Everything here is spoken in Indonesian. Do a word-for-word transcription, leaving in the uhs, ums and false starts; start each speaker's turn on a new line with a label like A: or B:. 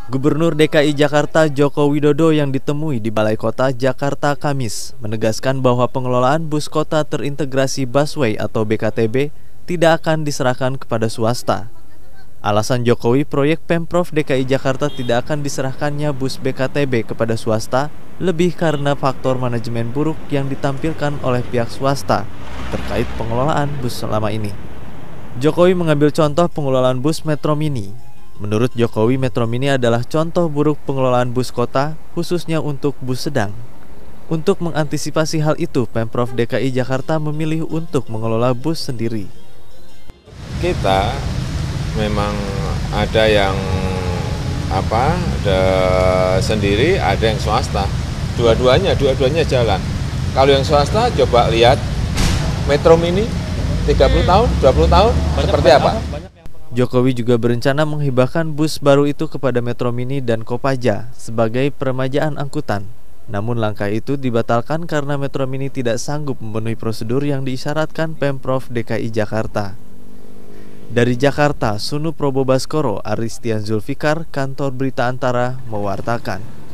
A: Gubernur D K I Jakarta Joko Widodo yang ditemui di Balai Kota Jakarta Kamis menegaskan bahwa pengelolaan bus kota terintegrasi busway atau B K T B tidak akan diserahkan kepada swasta. Alasan Jokowi, proyek Pemprov D K I Jakarta tidak akan diserahkannya bus B K T B kepada swasta lebih karena faktor manajemen buruk yang ditampilkan oleh pihak swasta terkait pengelolaan bus selama ini. Jokowi mengambil contoh pengelolaan bus Metro Mini. Menurut Jokowi, Metro Mini adalah contoh buruk pengelolaan bus kota, khususnya untuk bus sedang. Untuk mengantisipasi hal itu, Pemprov D K I Jakarta memilih untuk mengelola bus sendiri.
B: Kita memang ada yang apa, ada sendiri, ada yang swasta. Dua-duanya, dua-duanya jalan. Kalau yang swasta, coba lihat Metro Mini tiga puluh tahun, dua puluh tahun, seperti apa?
A: Jokowi juga berencana menghibahkan bus baru itu kepada Metro Mini dan Kopaja sebagai peremajaan angkutan. Namun langkah itu dibatalkan karena Metro Mini tidak sanggup memenuhi prosedur yang diisyaratkan Pemprov D K I Jakarta. Dari Jakarta, Sunu Probo Baskoro, Aristian Zulfikar, Kantor Berita Antara, mewartakan.